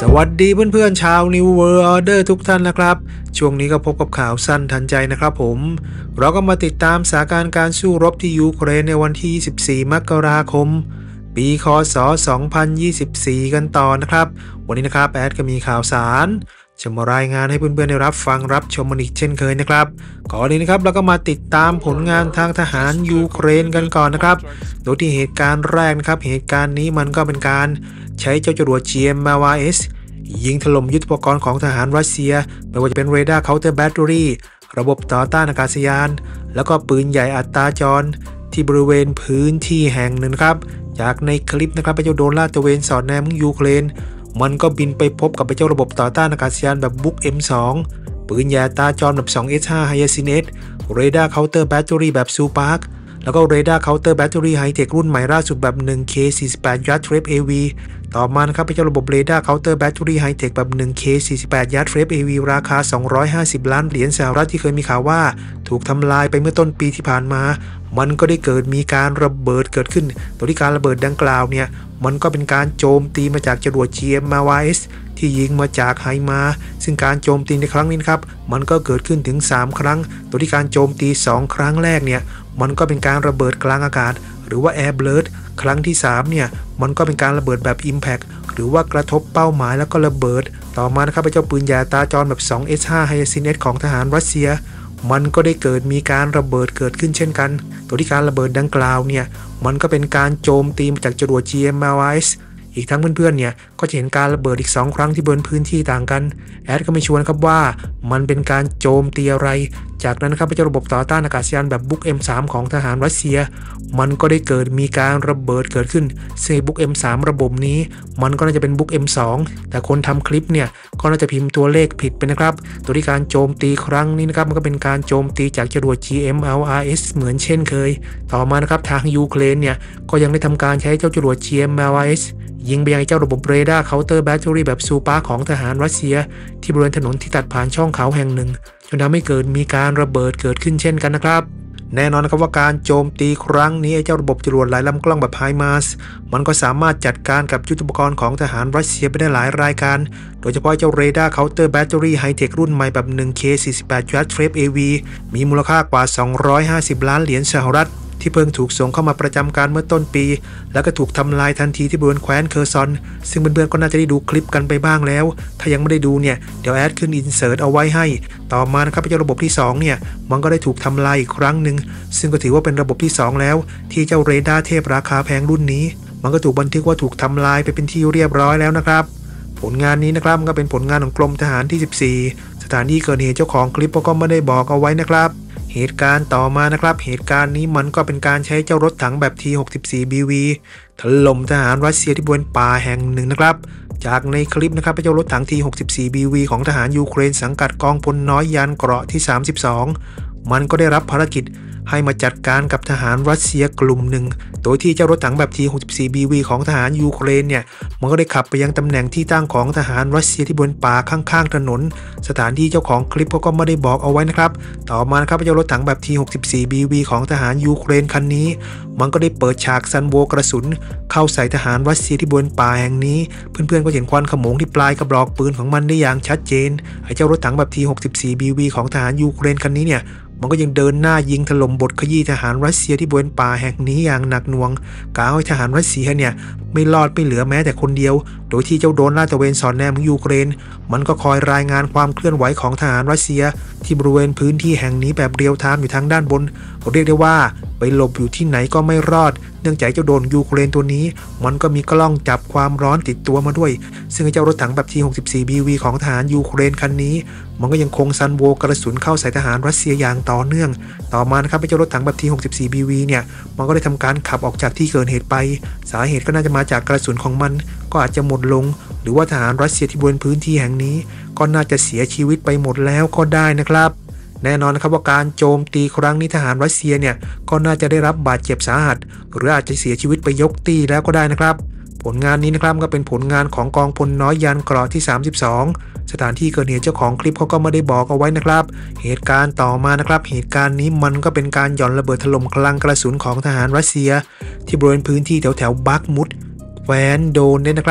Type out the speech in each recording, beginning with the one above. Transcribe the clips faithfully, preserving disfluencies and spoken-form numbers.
สวัสดีเพื่อนๆชาว New World Order ทุกท่านนะครับช่วงนี้ก็พบกับข่าวสั้นทันใจนะครับผมเราก็มาติดตามสถานการณ์การสู้รบที่ยูเครนในวันที่ยี่สิบสี่มกราคมปีคศสองพันยี่สิบสี่กันต่อนะครับวันนี้นะครับแอดก็มีข่าวสารจะมารายงานให้เพื่อนๆได้รับฟังรับชมมันอีกเช่นเคยนะครับก่อนนี้นะครับเราก็มาติดตามผลงานทางทหารยูเครนกันก่อนนะครับโดยที่เหตุการณ์แรกนะครับเหตุการณ์นี้มันก็เป็นการใช้เจ้าจรวด จี เอ็ม เอ วาย เอส ยิงถล่มยุทโธปกรณ์ของทหารรัสเซียไม่ว่าจะเป็นเรดาร์เคาน์เตอร์แบตเตอรี่ระบบต่อต้านอากาศยานแล้วก็ปืนใหญ่อัตราจรที่บริเวณพื้นที่แห่งหนึ่งครับจากในคลิปนะครับเจ้าโดรนลาดตระเวนสอดแนมของยูเครนมันก็บินไปพบกับเจ้าระบบต่อต้านอากาศยานแบบบุ๊ก เอ็ม สอง ปืนใหญ่อัตราจรแบบ สอง เอส ห้า Hyacinth เรดาร์เคาน์เตอร์แบตเตอรี่แบบซูปาร์คแล้วก็เรดาร์เคาน์เตอร์แบตเตอรี่ไฮเทครุ่นใหม่ล่าสุดแบบ หนึ่งเค สี่สิบแปด Yard Trap เอ วี ต่อมานะครับเป็นเจ้าระบบเรดาร์เคาน์เตอร์แบตเตอรี่ไฮเทคแบบ หนึ่งเค สี่สิบแปด Yard Trap เอ วี ราคาสองร้อยห้าสิบล้านเหรียญสหรัฐที่เคยมีข่าวว่าถูกทำลายไปเมื่อต้นปีที่ผ่านมามันก็ได้เกิดมีการระเบิดเกิดขึ้นโดยที่การระเบิดดังกล่าวเนี่ยมันก็เป็นการโจมตีมาจากจรวด จี เอ็ม เอ วาย เอส ที่ยิงมาจากไฮมาซึ่งการโจมตีในครั้งนี้นะครับมันก็เกิดขึ้นถึงสามครั้งโดยที่การโจมตีสองครั้งแรกเนี่ยมันก็เป็นการระเบิดกลางอากาศหรือว่า Air Blast ครั้งที่สามเนี่ยมันก็เป็นการระเบิดแบบ Impact หรือว่ากระทบเป้าหมายแล้วก็ระเบิดต่อมานะครับเจ้าปืนใหญ่อัตราจรแบบ สอง เอส ห้า Hyacinth ของทหารรัสเซียมันก็ได้เกิดมีการระเบิดเกิดขึ้นเช่นกันโดยที่การระเบิดดังกล่าวเนี่ยมันก็เป็นการโจมตีมาจากจรวด จี เอ็ม เอ วาย เอส อีกทั้งเพื่อนๆเนี่ยก็จะเห็นการระเบิดอีกสองครั้งที่บนพื้นที่ต่างกันแอดก็ไม่ชวนครับว่ามันเป็นการโจมตีอะไรจากนั้นนะครับเจ้าระบบต่อต้านอากาศยานแบบบุ๊ก เอ็ม สาม ของทหารรัสเซียมันก็ได้เกิดมีการระเบิดเกิดขึ้นซึ่งบุ๊ก เอ็ม สาม ระบบนี้มันก็น่าจะเป็นบุ๊ก เอ็ม สอง แต่คนทำคลิปเนี่ยก็น่าจะพิมพ์ตัวเลขผิดไปนะครับตัวที่การโจมตีครั้งนี้นะครับมันก็เป็นการโจมตีจากจรวด จี เอ็ม เอ วาย เอส เหมือนเช่นเคยต่อมานะครับทางยูเครนเนี่ยก็ยังได้ทำการใช้เจ้าจรวด จี เอ็ม เอ วาย เอส ยิงไปยังเจ้าระบบเรดาร์เคาน์เตอร์แบตเตอรี่แบบซูปาร์ของทหารรัสเซียที่บริเวณถนนที่ตัดผ่านช่องเขาแห่งหนึ่งจนทำให้เกิดมีการระเบิดเกิดขึ้นเช่นกันนะครับแน่นอนนะครับว่าการโจมตีครั้งนี้เจ้าระบบจรวดหลายลำกล้องแบบไฮมาร์สมันก็สามารถจัดการกับยุทโธปกรณ์ของทหารรัสเซียไปได้หลายรายการโดยเฉพาะเจ้าเรดาร์เคาน์เตอร์แบตเตอรี่ไฮเทครุ่นใหม่แบบ หนึ่งเค สี่สิบแปด Yard Trap เอ วี มีมูลค่ากว่าสองร้อยห้าสิบล้านเหรียญสหรัฐที่เพิ่งถูกส่งเข้ามาประจำการเมื่อต้นปีแล้วก็ถูกทำลายทันทีที่บริเวณแคว้นเคอร์ซอนซึ่งเพื่อนๆก็น่าจะได้ดูคลิปกันไปบ้างแล้วถ้ายังไม่ได้ดูเนี่ยเดี๋ยวแอดขึ้นอินเสิร์ตเอาไว้ให้ต่อมานะครับเจ้าระบบที่สองเนี่ยมันก็ได้ถูกทำลายอีกครั้งหนึ่งซึ่งก็ถือว่าเป็นระบบที่สองแล้วที่เจ้าเรดาร์เทพราคาแพงรุ่นนี้มันก็ถูกบันทึกว่าถูกทำลายไปเป็นที่เรียบร้อยแล้วนะครับผลงานนี้นะครับก็เป็นผลงานของกรมทหารที่สิบสี่สถานที่เกิดเหตุเจ้าของคลิปก็ไม่ได้บอกเอาไว้นะครับเหตุการณ์ต่อมานะครับเหตุการณ์นี้มันก็เป็นการใช้เจ้ารถถังแบบ ที หกสิบสี่ บี วี ถล่มทหารรัสเซียที่บริเวณป่าแห่งหนึ่งนะครับจากในคลิปนะครับเจ้ารถถัง ที หกสิบสี่ บี วี ของทหารยูเครนสังกัดกองพลน้อยยานเกราะที่สามสิบสองมันก็ได้รับภารกิจให้มาจัดการกับทหารรัสเซียกลุ่มหนึ่งโดยที่เจ้ารถถังแบบ ที หกสิบสี่ บี วี ของทหารยูเครนเนี่ยมันก็ได้ขับไปยังตำแหน่งที่ตั้งของทหารรัสเซียที่บนป่าข้างๆถนนสถานที่เจ้าของคลิปเขาก็ไม่ได้บอกเอาไว้นะครับต่อมานะครับเจ้ารถถังแบบ ที หกสิบสี่ บี วี ของทหารยูเครนคันนี้มันก็ได้เปิดฉากซันโวกระสุนเข้าใส่ทหารรัสเซียที่บนป่าแห่งนี้เพื่อนๆก็เห็นควันขโมงที่ปลายกระบอกปืนของมันได้อย่างชัดเจนไอ้เจ้ารถถังแบบ ที หกสิบสี่ บี วี ของทหารยูเครนคันนี้เนี่ยมันก็ยังเดินหน้ายิงถล่มบทขยี้ทหารรัสเซียที่บริเวณป่าแห่งนี้อย่างหนักหน่วงกล่าวให้ทหารรัสเซียเนี่ยไม่รอดไม่เหลือแม้แต่คนเดียวโดยที่เจ้าโดรนลาดตระเวนสอดแนมของยูเครนมันก็คอยรายงานความเคลื่อนไหวของทหารรัสเซียที่บริเวณพื้นที่แห่งนี้แบบเรียลไทม์อยู่ทางด้านบนเรียกได้ว่าไปหลบอยู่ที่ไหนก็ไม่รอดเนื่องจากเจ้าโดรนยูเครนตัวนี้มันก็มีกล้องจับความร้อนติดตัวมาด้วยซึ่งเจ้ารถถังแบบ ที หกสิบสี่ บี วี ของทหารยูเครนคันนี้มันก็ยังคงซันโวกระสุนเข้าใส่ทหารรัสเซียอย่างต่อเนื่องต่อมานะครับเจ้ารถถังแบบ ที หกสิบสี่ บี วี เนี่ยมันก็ได้ทำการขับออกจากที่เกิดเหตุไปสาเหตุก็น่าจะมาจากกระสุนของมันก็อาจจะหมดลงหรือว่าทหารรัสเซียที่บนพื้นที่แห่งนี้ก็น่าจะเสียชีวิตไปหมดแล้วก็ได้นะครับแน่นอนนะครับว่าการโจมตีครั้งนี้ทหารรัสเซียเนี่ยก็น่าจะได้รับบาดเจ็บสาหัสหรืออาจจะเสียชีวิตไปยกตีแล้วก็ได้นะครับผลงานนี้นะครับก็เป็นผลงานของกองพลน้อยยานเกราะที่สามสิบสองสถานที่เกิดเหตุเจ้าของคลิปเขาก็ไม่ได้บอกเอาไว้นะครับเหตุการณ์ต่อมานะครับเหตุการณ์นี้มันก็เป็นการหย่อนระเบิดถล่มคลังกระสุนของทหารรัสเซียที่บริเวณพื้นที่แถวแถวบักมุดแคว้นโดนเนี่ยนะครับ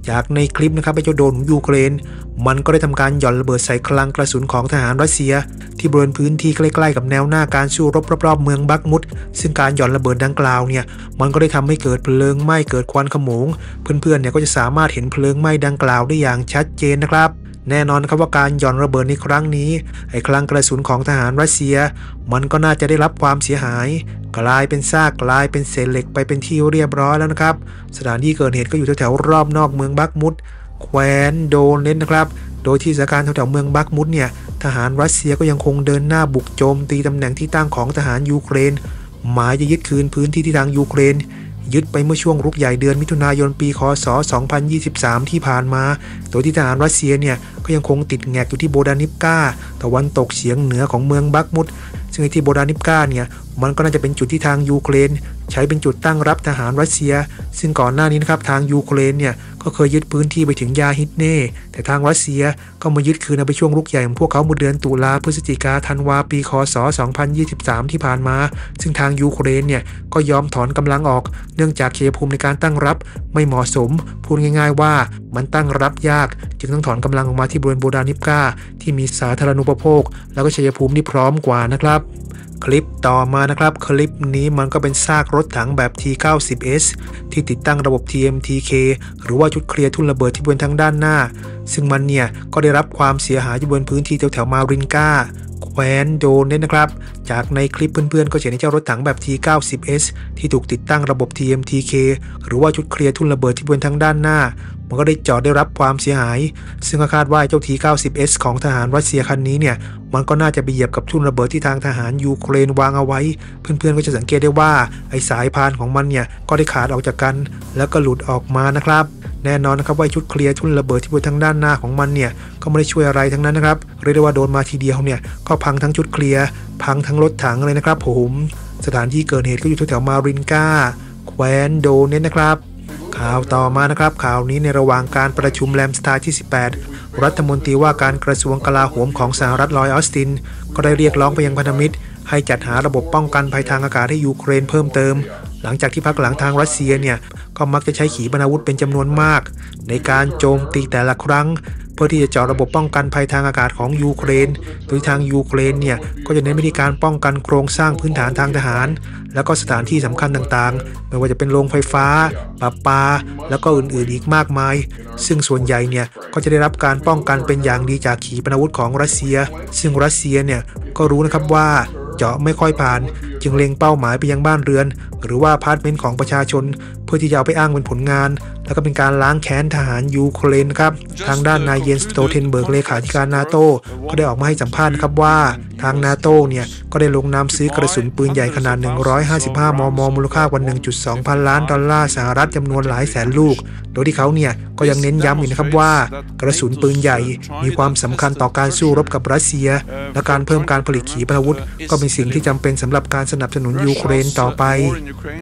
จากในคลิปนะครับไอ้เจ้าโดรนของยูเครนมันก็ได้ทำการหย่อนระเบิดใส่คลังกระสุนของทหารรัสเซียที่บริเวณพื้นที่ใกล้ๆกับแนวหน้าการสู้รบรอบๆเมืองบักมุดซึ่งการหย่อนระเบิดดังกล่าวเนี่ยมันก็ได้ทำให้เกิดเพลิงไหม้เกิดควันขโมงเพื่อนๆเนี่ยก็จะสามารถเห็นเพลิงไหม้ดังกล่าวได้อย่างชัดเจนนะครับแน่นอนครับว่าการหย่อนระเบิดในครั้งนี้ไอ้คลังกระสุนของทหารรัสเซียมันก็น่าจะได้รับความเสียหายกลายเป็นซากกลายเป็นเศษเหล็กไปเป็นที่เรียบร้อยแล้วนะครับสถานที่เกิดเหตุก็อยู่แถวๆรอบนอกเมืองบักมุดแคว้นโดเนตนะครับโดยที่สถานการณ์แถวๆเมืองบักมุดเนี่ยทหารรัสเซียก็ยังคงเดินหน้าบุกโจมตีตำแหน่งที่ตั้งของทหารยูเครนหมายจะยึดคืนพื้นที่ที่ทางยูเครนยึดไปเมื่อช่วงรุกใหญ่เดือนมิถุนายนปีคศสองพันยี่สิบสามที่ผ่านมาโดยที่ทหารรัสเซียเนี่ยก็ยังคงติดแงกอยู่ที่โบดานิฟกาตะวันตกเฉียงเหนือของเมืองบักมุดซึ่งที่โบดานิฟกาเนี่ยมันก็น่าจะเป็นจุดที่ทางยูเครนใช้เป็นจุดตั้งรับทหารรัสเซียซึ่งก่อนหน้านี้นะครับทางยูเครนเนี่ยก็เคยยึดพื้นที่ไปถึงยาฮิตเน่แต่ทางรัสเซียก็มายึดคืนเอาไปช่วงรุกใหญ่ของพวกเขาเมื่อเดือนตุลาพฤศจิกาธันวาปีคศสองพันยี่สิบสามที่ผ่านมาซึ่งทางยูเครนเนี่ยก็ยอมถอนกำลังออกเนื่องจากชัยภูมิในการตั้งรับไม่เหมาะสมพูดง่ายๆว่ามันตั้งรับยากจึงต้องถอนกำลังออกมาที่บริเวณโบดานิฟกาที่มีสาธารณูปโภคแล้วก็ชัยภูมิที่พร้อมกว่านะครับคลิปต่อมานะครับคลิปนี้มันก็เป็นซากรถถังแบบ ที เก้าสิบ เอส ที่ติดตั้งระบบ ที เอ็ม ที เค หรือว่าชุดเคลียร์ทุ่นระเบิดที่บนทางด้านหน้าซึ่งมันเนี่ยก็ได้รับความเสียหายอยู่บนพื้นที่แถวๆมารินกาแคว้นโดเนตนะครับจากในคลิปเพื่อนๆก็เห็นเจ้ารถถังแบบ ที เก้าสิบ เอส ที่ถูกติดตั้งระบบ ที เอ็ม ที เค หรือว่าชุดเคลียร์ทุ่นระเบิดที่บนทางด้านหน้ามันก็ได้จอดได้รับความเสียหายซึ่งคาดว่าเจ้า ที เก้าสิบ เอส ของทหารรัสเซียคันนี้เนี่ยมันก็น่าจะไปเหยียบกับทุ่นระเบิดที่ทางทหารยูเครนวางเอาไว้เพื่อนๆก็จะสังเกตได้ว่าไอ้สายพานของมันเนี่ยก็ได้ขาดออกจากกันแล้วก็หลุดออกมานะครับแน่นอนนะครับว่าชุดเคลียร์ทุ่นระเบิดที่บนทางด้านหน้าของมันเนี่ยก็ไม่ได้ช่วยอะไรทั้งนั้นนะครับเรียกได้ว่าโดนมาทีเดียวเนี่ยก็พังทั้งชุดเคลียร์พังทั้งรถถังเลยนะครับผมสถานที่เกิดเหตุก็อยู่แถวๆมารินกาแคว้นโดเนตนะครับข่าวต่อมานะครับข่าวนี้ในระหว่างการประชุมแรมสตาร์ที่สิบแปดรัฐมนตรีว่าการกระทรวงกลาโหมของสหรัฐลอยด์ออสตินก็ได้เรียกร้องไปยังพันธมิตรให้จัดหาระบบป้องกันภัยทางอากาศให้ยูเครนเพิ่มเติมหลังจากที่พักหลังทางรัสเซียเนี่ยก็มักจะใช้ขีปนาวุธเป็นจำนวนมากในการโจมตีแต่ละครั้งเพื่อที่จะเจาะระบบป้องกันภัยทางอากาศของยูเครนโดยทางยูเครนเนี่ยก็จะเน้นวิธีการป้องกันโครงสร้างพื้นฐานทางทหารแล้วก็สถานที่สำคัญต่างๆไม่ว่าจะเป็นโรงไฟฟ้าประปาแล้วก็อื่นๆอีกมากมายซึ่งส่วนใหญ่เนี่ยก็จะได้รับการป้องกันเป็นอย่างดีจากขีปนาวุธของรัสเซียซึ่งรัสเซียเนี่ยก็รู้นะครับว่าเจาะไม่ค่อยผ่านจึงเล็งเป้าหมายไปยังบ้านเรือนหรือว่าอพาร์ตเมนต์ของประชาชนเพื่อที่จะเอาไปอ้างเป็นผลงานแล้วก็เป็นการล้างแค้นทหารยูเครนครับทางด้านนายเยนสโตเทนเบิร์กเลขาธิการนาโต้ก็ได้ออกมาให้สัมภาษณ์ครับว่าทางนาโต้เนี่ยก็ได้ลงนามซื้อกระสุนปืนใหญ่ขนาดหนึ่งร้อยห้าสิบห้ามมมูลค่ากว่า หนึ่งจุดสอง พันล้านดอลลาร์สหรัฐจำนวนหลายแสนลูกโดยที่เขาเนี่ยก็ยังเน้นย้ำอีกนะครับว่ากระสุนปืนใหญ่มีความสำคัญต่อการสู้รบกับรัสเซียและการเพิ่มการผลิตขีปนาวุธก็เป็นสิ่งที่จำเป็นสำหรับการสนับสนุนยูเครนต่อไป